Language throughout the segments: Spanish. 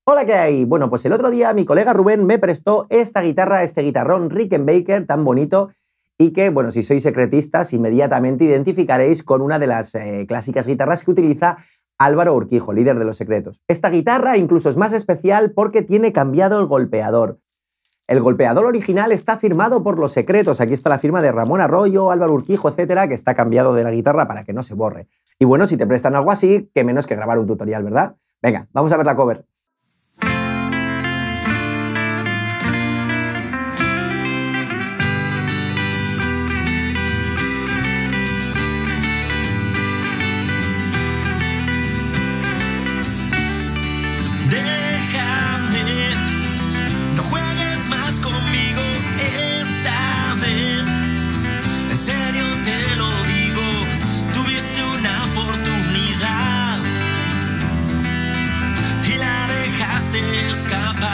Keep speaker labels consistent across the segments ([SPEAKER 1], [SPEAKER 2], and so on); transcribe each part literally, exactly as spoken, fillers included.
[SPEAKER 1] Hola, ¿qué hay? Bueno, pues el otro día mi colega Rubén me prestó esta guitarra, este guitarrón Rickenbacker tan bonito y que, bueno, si sois secretistas, inmediatamente identificaréis con una de las eh, clásicas guitarras que utiliza Álvaro Urquijo, líder de Los Secretos. Esta guitarra incluso es más especial porque tiene cambiado el golpeador. El golpeador original está firmado por Los Secretos. Aquí está la firma de Ramón Arroyo, Álvaro Urquijo, etcétera, que está cambiado de la guitarra para que no se borre. Y bueno, si te prestan algo así, qué menos que grabar un tutorial, ¿verdad? Venga, vamos a ver la cover.
[SPEAKER 2] Déjame, no juegues más conmigo esta vez. En serio te lo digo, tuviste una oportunidad y la dejaste escapar.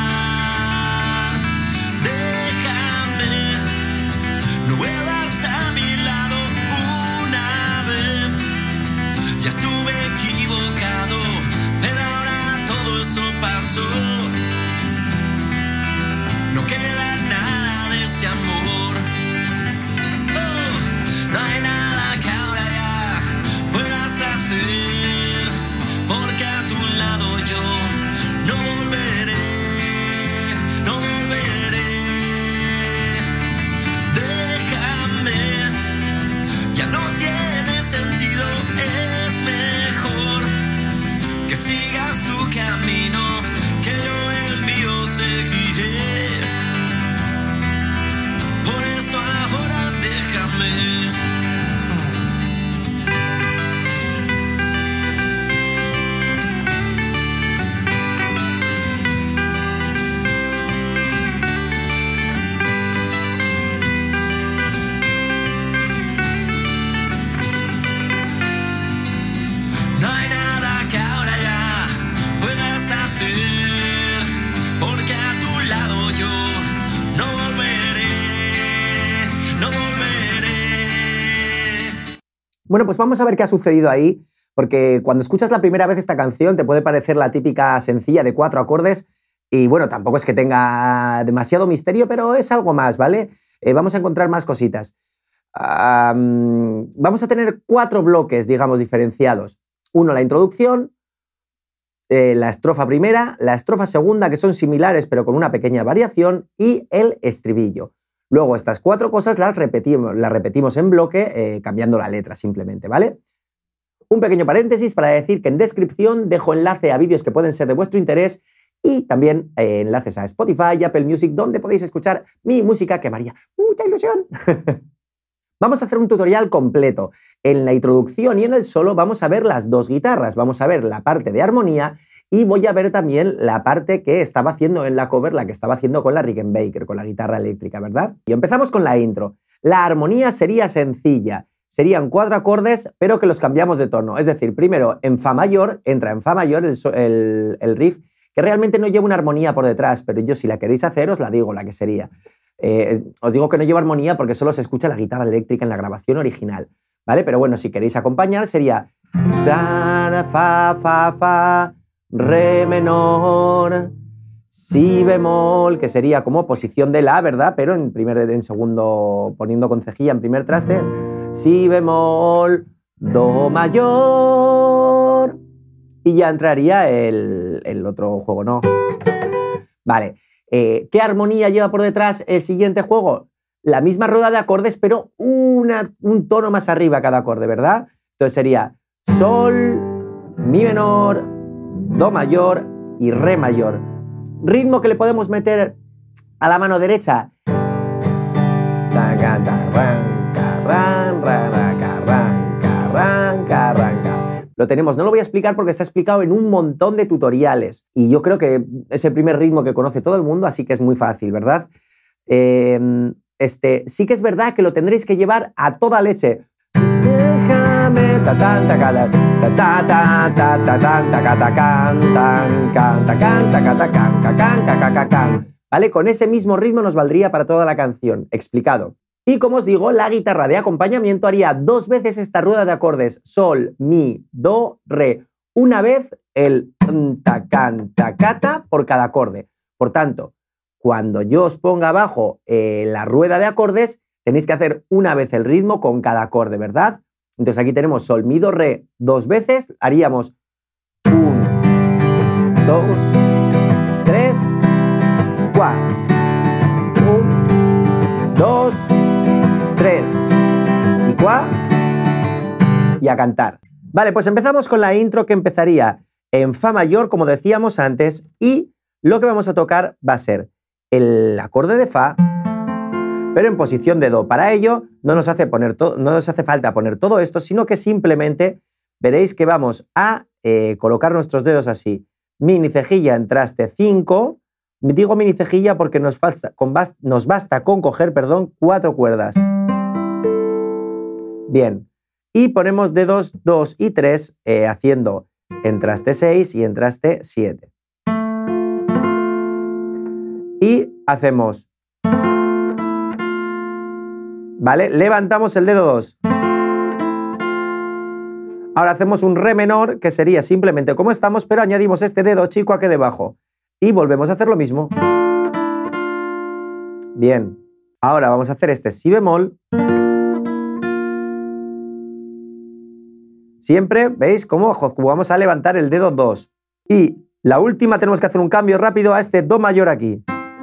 [SPEAKER 2] Déjame, no vuelvas a mi lado una vez. Ya estuve equivocado, pero ahora todo eso pasó. No queda nada de ese amor. Oh, no hay nada que ahora ya puedas hacer, porque a tu lado yo no volveré, no volveré. Déjame, ya no tiene sentido, es mejor que sigas tu camino, que yo el mío seguiré. Por eso ahora déjame. No hay nada que ahora ya puedas hacer, porque a tu lado yo no volveré, no volveré.
[SPEAKER 1] Bueno, pues vamos a ver qué ha sucedido ahí, porque cuando escuchas la primera vez esta canción te puede parecer la típica sencilla de cuatro acordes y bueno, tampoco es que tenga demasiado misterio, pero es algo más, ¿vale? Eh, vamos a encontrar más cositas. Um, vamos a tener cuatro bloques, digamos, diferenciados. Uno, la introducción, eh, la estrofa primera, la estrofa segunda, que son similares pero con una pequeña variación, y el estribillo. Luego estas cuatro cosas las repetimos, las repetimos en bloque, eh, cambiando la letra simplemente, ¿vale? Un pequeño paréntesis para decir que en descripción dejo enlace a vídeos que pueden ser de vuestro interés y también eh, enlaces a Spotify y Apple Music, donde podéis escuchar mi música, que me haría mucha ilusión. Vamos a hacer un tutorial completo. En la introducción y en el solo vamos a ver las dos guitarras. Vamos a ver la parte de armonía y voy a ver también la parte que estaba haciendo en la cover, la que estaba haciendo con la Rickenbacker, con la guitarra eléctrica, ¿verdad? Y empezamos con la intro. La armonía sería sencilla. Serían cuatro acordes, pero que los cambiamos de tono. Es decir, primero en fa mayor, entra en fa mayor el, el, el riff, que realmente no lleva una armonía por detrás, pero yo si la queréis hacer os la digo, la que sería. Eh, os digo que no lleva armonía porque solo se escucha la guitarra eléctrica en la grabación original, ¿vale? Pero bueno, si queréis acompañar sería fa, fa, fa, re menor, si bemol, que sería como posición de la, ¿verdad? Pero en, primer, en segundo, poniendo con cejilla en primer traste, si bemol, do mayor, y ya entraría el, el otro juego, ¿no? Vale. Eh, ¿Qué armonía lleva por detrás el siguiente juego? La misma rueda de acordes, pero una, un tono más arriba cada acorde, ¿verdad? Entonces sería sol, mi menor, do mayor y re mayor. Ritmo que le podemos meter a la mano derecha. Lo tenemos, no lo voy a explicar porque está explicado en un montón de tutoriales y yo creo que es el primer ritmo que conoce todo el mundo, así que es muy fácil, ¿verdad? Eh, este, sí que es verdad que lo tendréis que llevar a toda leche. ¿Vale? Con ese mismo ritmo nos valdría para toda la canción, explicado. Y como os digo, la guitarra de acompañamiento haría dos veces esta rueda de acordes, sol, mi, do, re. Una vez el ta, can, ta, cata por cada acorde. Por tanto, cuando yo os ponga abajo eh, la rueda de acordes, tenéis que hacer una vez el ritmo con cada acorde, ¿verdad? Entonces aquí tenemos sol, mi, do, re dos veces, haríamos uno, dos, tres, cuatro. uno, dos, tres y cuatro. Y a cantar. Vale, pues empezamos con la intro que empezaría en fa mayor, como decíamos antes, y lo que vamos a tocar va a ser el acorde de fa, pero en posición de do. Para ello no nos hace, poner no nos hace falta poner todo esto, sino que simplemente veréis que vamos a eh, colocar nuestros dedos así. Mini cejilla en traste cinco. Digo mini cejilla porque nos, falta, con bast, nos basta con coger, perdón, cuatro cuerdas. Bien. Y ponemos dedos dos y tres eh, haciendo en traste seis y en traste siete. Y hacemos, ¿vale? Levantamos el dedo dos. Ahora hacemos un re menor, que sería simplemente como estamos, pero añadimos este dedo chico aquí debajo. Y volvemos a hacer lo mismo. Bien. Ahora vamos a hacer este si bemol. Siempre, ¿veis cómo vamos a levantar el dedo dos? Y la última tenemos que hacer un cambio rápido a este do mayor aquí.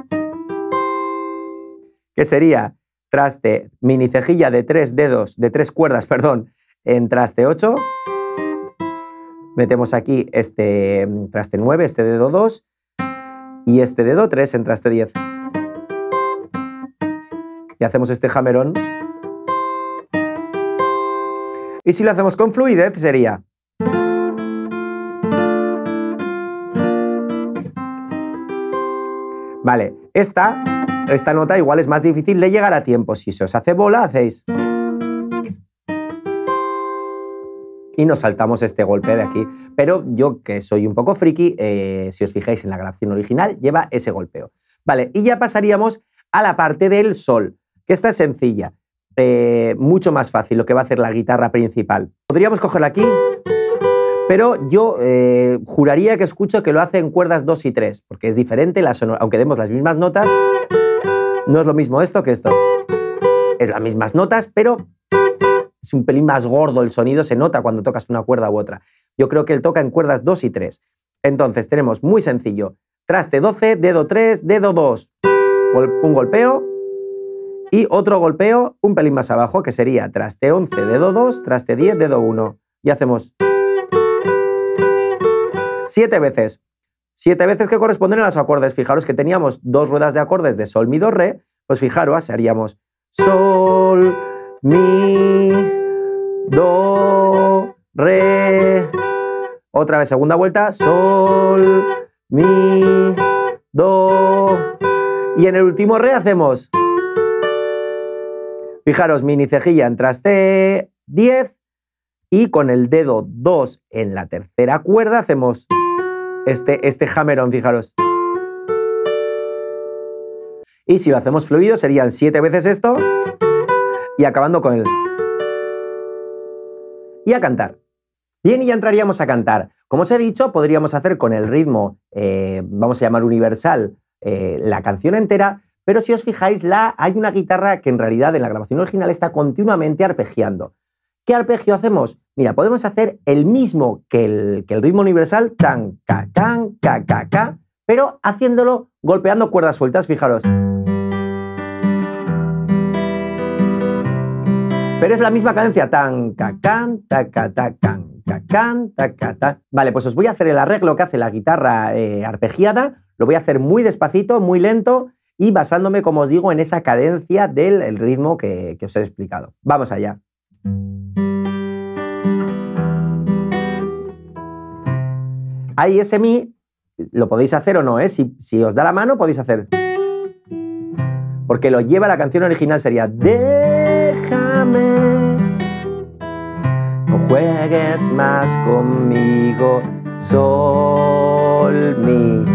[SPEAKER 1] Que sería traste mini cejilla de tres dedos, de tres cuerdas, perdón, en traste ocho. Metemos aquí este traste nueve, este dedo dos, y este dedo tres en traste diez. Y hacemos este jamerón. Y si lo hacemos con fluidez sería... Vale, esta... Esta nota igual es más difícil de llegar a tiempo. Si se os hace bola, hacéis... Y nos saltamos este golpe de aquí. Pero yo, que soy un poco friki, eh, si os fijáis en la grabación original, lleva ese golpeo. Vale, y ya pasaríamos a la parte del sol, que esta es sencilla. Eh, mucho más fácil lo que va a hacer la guitarra principal. Podríamos cogerla aquí, pero yo eh, juraría que escucho que lo hace en cuerdas dos y tres, porque es diferente, la sonora, aunque demos las mismas notas... No es lo mismo esto que esto. Es las mismas notas, pero es un pelín más gordo el sonido, se nota cuando tocas una cuerda u otra. Yo creo que él toca en cuerdas dos y tres. Entonces tenemos muy sencillo. Traste doce, dedo tres, dedo dos. Un golpeo y otro golpeo un pelín más abajo, que sería traste once, dedo dos, traste diez, dedo uno. Y hacemos siete veces. Siete veces que corresponden a los acordes. Fijaros que teníamos dos ruedas de acordes de sol, mi, do, re. Pues fijaros, haríamos sol, mi, do, re. Otra vez, segunda vuelta, sol, mi, do. Y en el último re hacemos... Fijaros, mini cejilla en traste diez. Y con el dedo dos en la tercera cuerda hacemos... Este, este jamerón, fijaros. Y si lo hacemos fluido serían siete veces esto y acabando con el... Y a cantar. Bien, y ya entraríamos a cantar. Como os he dicho, podríamos hacer con el ritmo, eh, vamos a llamar universal, eh, la canción entera, pero si os fijáis, la, hay una guitarra que en realidad en la grabación original está continuamente arpegiando. ¿Qué arpegio hacemos? Mira, podemos hacer el mismo que el, que el ritmo universal, tan, ca, can, ca, ca, ca, pero haciéndolo golpeando cuerdas sueltas, fijaros. Pero es la misma cadencia, tan, ca, can, ta, ca, ta, can, ca, can, ta, ca, ta. Vale, pues os voy a hacer el arreglo que hace la guitarra eh, arpegiada, lo voy a hacer muy despacito, muy lento y basándome, como os digo, en esa cadencia del el ritmo que, que os he explicado. Vamos allá. Ahí ese mi, lo podéis hacer o no, ¿eh? Si, si os da la mano podéis hacer. Porque lo lleva la canción original, sería déjame, no juegues más conmigo, sol, mi.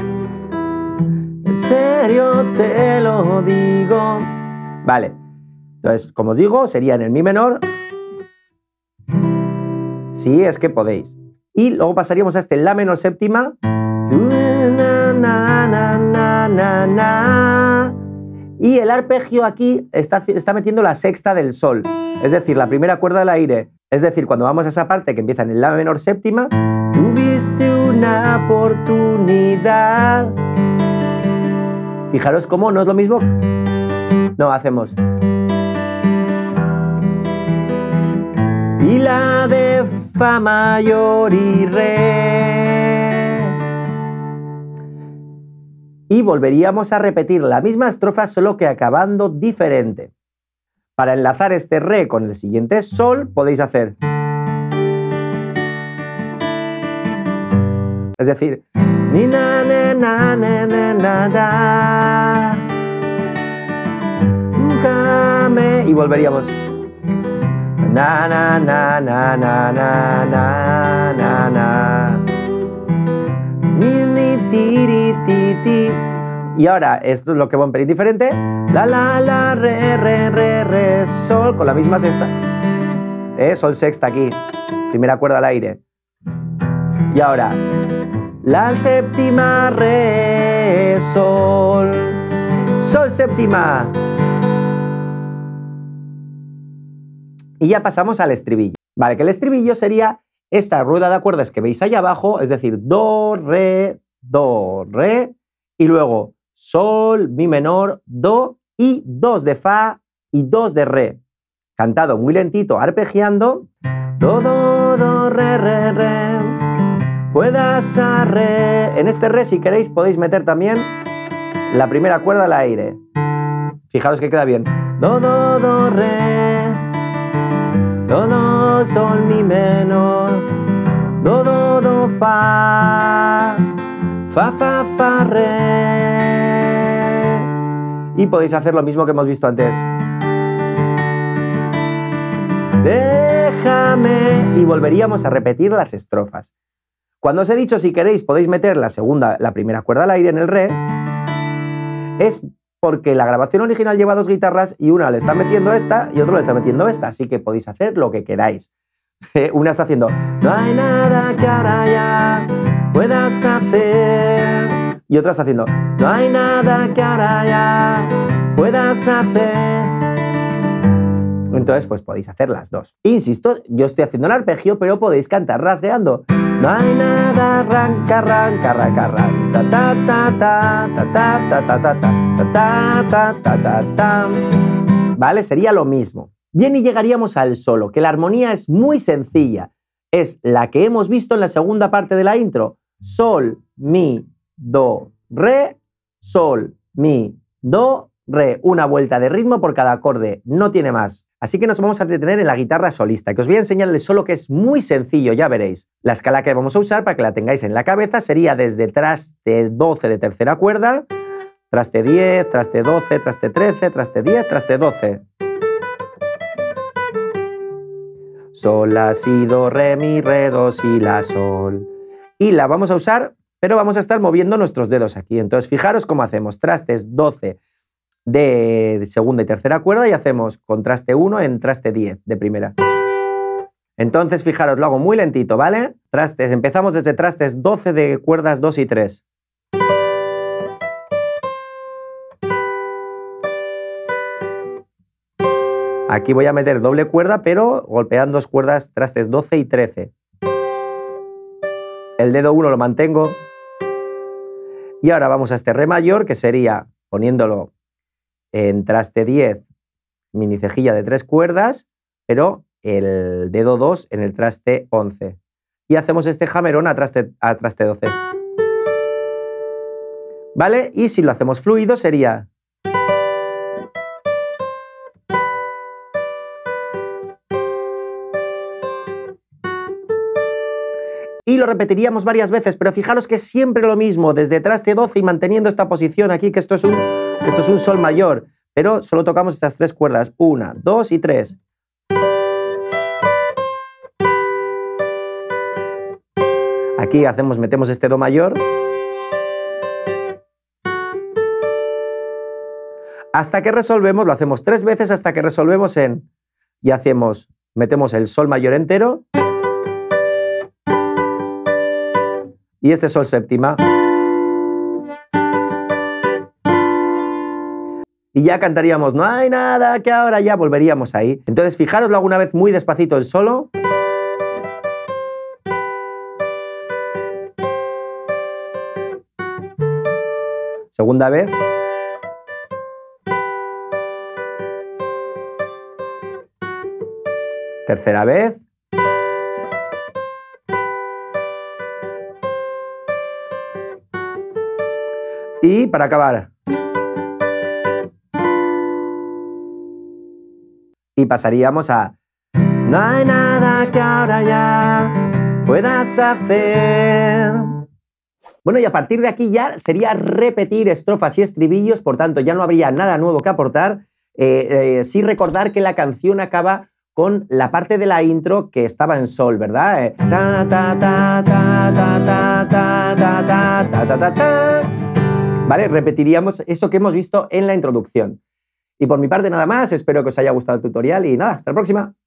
[SPEAKER 1] En serio te lo digo. Vale, entonces, como os digo, sería en el mi menor. Si es que podéis. Y luego pasaríamos a este La menor séptima. Y el arpegio aquí está, está metiendo la sexta del Sol, es decir, la primera cuerda del aire. Es decir, cuando vamos a esa parte que empieza en el La menor séptima, tuviste una oportunidad. Fijaros cómo no es lo mismo. No, hacemos. Y la de Fa mayor y Re. Y volveríamos a repetir la misma estrofa, solo que acabando diferente. Para enlazar este Re con el siguiente Sol, podéis hacer. Es decir, ni na na na na na na da. Y volveríamos. Na na na na na na na na na. Ni ni ti ri ti ti. Y ahora, esto es lo que va a pedir diferente. La la la re re re re sol con la misma sexta. ¿Eh? Sol sexta aquí. Primera cuerda al aire. Y ahora la séptima re sol. Sol séptima. Y ya pasamos al estribillo. Vale, que el estribillo sería esta rueda de acordes que veis ahí abajo, es decir, do, re, do, re, y luego sol, mi menor, do, y dos de fa y dos de re. Cantado muy lentito, arpegiando. Do, do, do, re, re, re. Puedas a re. En este re, si queréis, podéis meter también la primera cuerda al aire. Fijaros que queda bien. Do, do, do, re. Do, do, sol, mi menor. Do, do, do, fa. Fa, fa, fa, re. Y podéis hacer lo mismo que hemos visto antes. Déjame. Y volveríamos a repetir las estrofas. Cuando os he dicho, si queréis, podéis meter la segunda, la primera cuerda al aire en el re, es porque la grabación original lleva dos guitarras y una le está metiendo esta y otro le está metiendo esta, así que podéis hacer lo que queráis. Una está haciendo no hay nada que ahora ya puedas hacer, y otra está haciendo no hay nada que ahora ya puedas hacer. Entonces, pues podéis hacer las dos. Insisto, yo estoy haciendo el arpegio, pero podéis cantar rasgueando. No hay nada, arranca, arranca, arranca, arranca, ta, ta, ta, ta, ta, ta, ta, ta, ta, ta, ta, ta, ta. ¿Vale? Sería lo mismo. Bien, y llegaríamos al solo, que la armonía es muy sencilla. Es la que hemos visto en la segunda parte de la intro. Sol, mi, do, re, sol, mi, do, re. Una vuelta de ritmo por cada acorde, no tiene más. Así que nos vamos a detener en la guitarra solista, que os voy a enseñar el solo, que es muy sencillo, ya veréis. La escala que vamos a usar, para que la tengáis en la cabeza, sería desde traste doce de tercera cuerda, traste diez, traste doce, traste trece, traste diez, traste doce. Sol, la, si, do, re, mi, re, do, si, la, sol. Y la vamos a usar, pero vamos a estar moviendo nuestros dedos aquí. Entonces, fijaros cómo hacemos. Trastes doce de segunda y tercera cuerda y hacemos con traste uno en traste diez de primera. Entonces, fijaros, lo hago muy lentito, ¿vale? Trastes, empezamos desde trastes doce de cuerdas dos y tres. Aquí voy a meter doble cuerda, pero golpeando dos cuerdas, trastes doce y trece. El dedo uno lo mantengo. Y ahora vamos a este re mayor, que sería poniéndolo en traste diez, mini cejilla de tres cuerdas, pero el dedo dos en el traste once. Y hacemos este jamerón a traste, a traste doce. ¿Vale? Y si lo hacemos fluido sería... Y lo repetiríamos varias veces, pero fijaros que es siempre lo mismo, desde traste doce y manteniendo esta posición aquí, que esto es un, que esto es un sol mayor, pero solo tocamos estas tres cuerdas, una, dos y tres. Aquí hacemos, metemos este do mayor. Hasta que resolvemos, lo hacemos tres veces hasta que resolvemos en... Y hacemos, metemos el sol mayor entero. y este es sol séptima. Y ya cantaríamos no hay nada que ahora ya, volveríamos ahí. Entonces fijaroslo alguna vez muy despacito el solo. Segunda vez. Tercera vez. Y para acabar. Y pasaríamos a no hay nada que ahora ya puedas hacer. Bueno, y a partir de aquí ya sería repetir estrofas y estribillos, por tanto ya no habría nada nuevo que aportar. Eh, eh, sí recordar que la canción acaba con la parte de la intro que estaba en sol, ¿verdad? Eh, ta, ta, ta, ta, ta, ta, ta, ta, ta, ta, ta, ta, ta. ¿Vale? Repetiríamos eso que hemos visto en la introducción. Y por mi parte nada más, espero que os haya gustado el tutorial y nada, hasta la próxima.